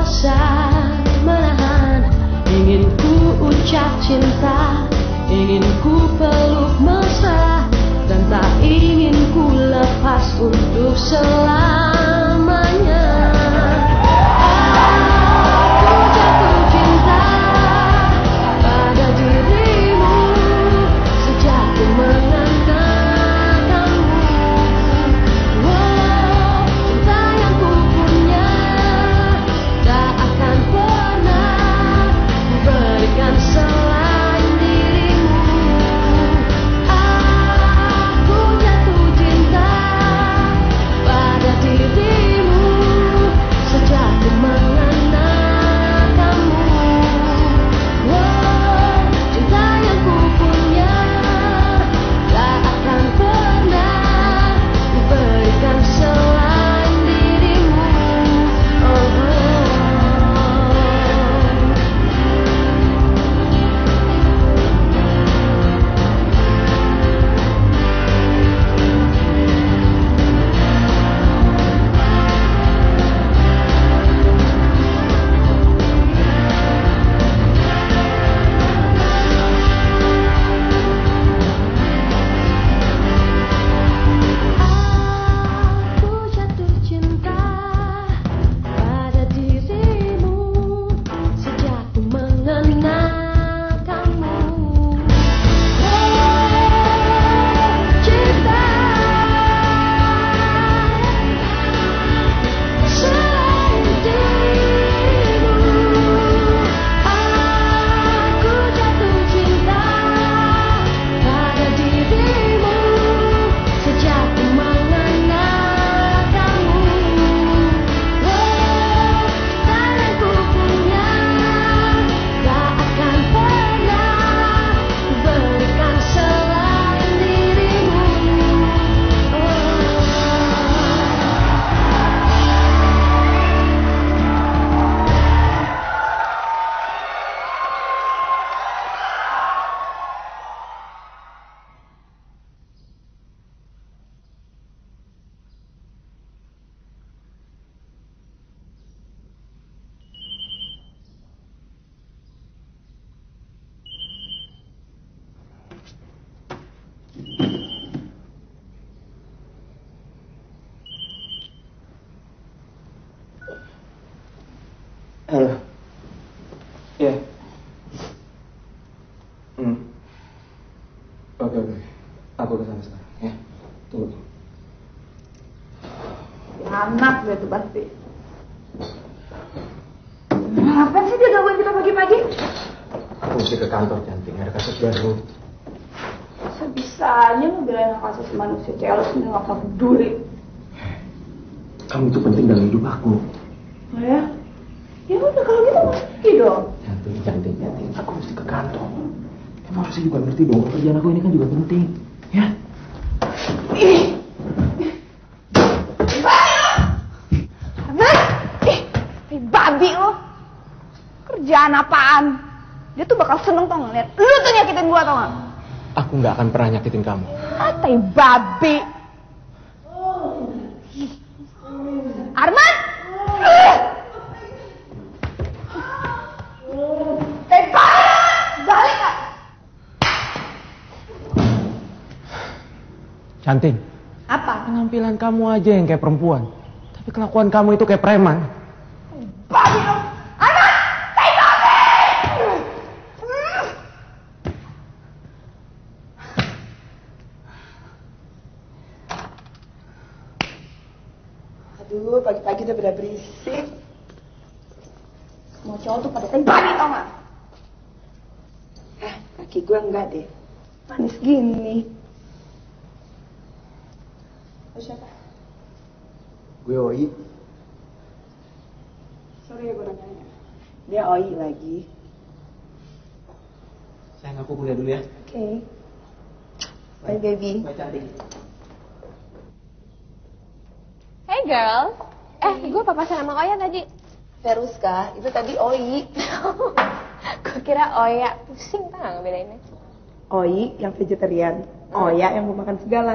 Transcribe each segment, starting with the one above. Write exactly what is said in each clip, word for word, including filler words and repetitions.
kuasa menahan. Ingin ku ucap cinta, ingin ku peluk mesra, dan tak ingin ku lepas untuk selamanya. Aku jatuh cinta pada dirimu sejak ku mengenal kamu. Oh, cinta yang ku punya tak akan pernah ku berikan selain dirimu. Aku jatuh cinta pada dirimu sejak ku mengenal kamu. Oh, cinta yang ku punya tak akan pernah ku berikan selain dirimu. Oh, oh. Aku jatuh cinta pada dirimu sejak ku mengenal kamu. Oh, cinta selain dirimu. Aku jatuh cinta pada dirimu sejak ku mengenal kamu. Oh, cinta yang ku punya tak akan pernah ku berikan selain dirimu. Halo. Iya. Hmm. Oke, oke. Aku kesana sekarang, ya. Tunggu. Anak dia tuh pasti. Ngapain sih dia gangguin kita pagi-pagi? Aku mesti ke kantor, Cantik. Ada kasus baru. Sebisanya lu belain hak asasi manusia, cewek sini nggak pernah peduli. Kamu itu penting dalam hidup aku. Oh ya? Ya udah kalau gitu masuk pergi dong. Cantik, Cantik, Cantik. Aku mesti ke kantor. Kamu harusnya juga ngerti dong. Kerjaan aku ini kan juga penting. Ya? Ih! Anak! Ih! Kayak babi lo! Kerjaan apaan? Dia tuh bakal seneng tau gak liat lu tuh nyakitin gua tau gak? Aku nggak akan pernah nyakitin kamu. Ah, tai babi! Arman! Tai babi! Balik gak? Cantik. Apa? Penampilan kamu aja yang kayak perempuan. Tapi kelakuan kamu itu kayak preman. Babi lo! Arman! Tai babi! Aduh, pagi-pagi udah pada berisik. Semua cowok tuh pada tai babi tau gak? Eh, kaki gue enggak deh. Manis gini. Lo siapa? Gue Oi. Sorry ya gue nanya. Dia Oi lagi. Sayang, aku kuliah dulu ya. Oke. Okay. Bye baby. Bye, Cantik. Hey girls, eh gue papasan sama Oya tadi. Feruska, itu tadi Oi. Gue kira Oya, pusing tau gak ngebedainnya. Oi yang vegetarian, Oya yang mau makan segala.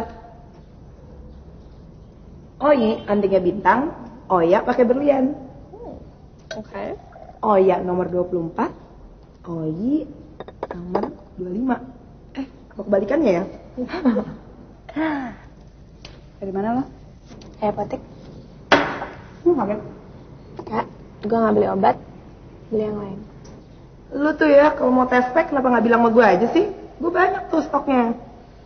Oi antingnya bintang, Oya pakai berlian. Hmm. Oke. Oya nomor dua puluh empat, Oyi nomor dua puluh lima. Eh, apa kebalikannya ya? Dari mana lo? Eh, apotek. Lu ngapain? Kak, gue nggak beli obat, beli yang lain. Lu tuh ya, kalau mau tes pack kenapa nggak bilang sama gue aja sih? Gue banyak tuh stoknya.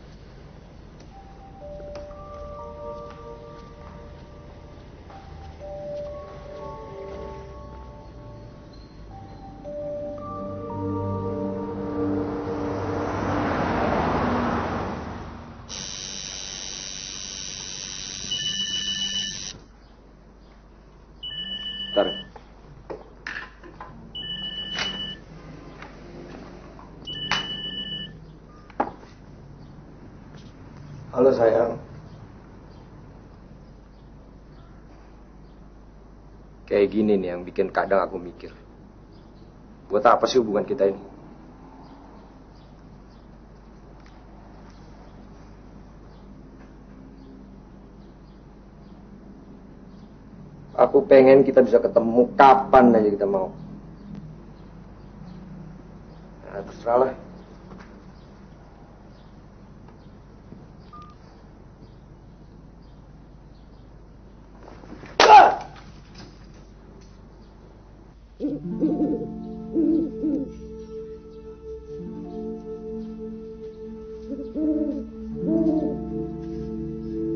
Bentar. Halo sayang. Kayak gini nih yang bikin kadang aku mikir. Buat apa sih hubungan kita ini? Aku pengen kita bisa ketemu kapan aja kita mau. Nah, terserah lah.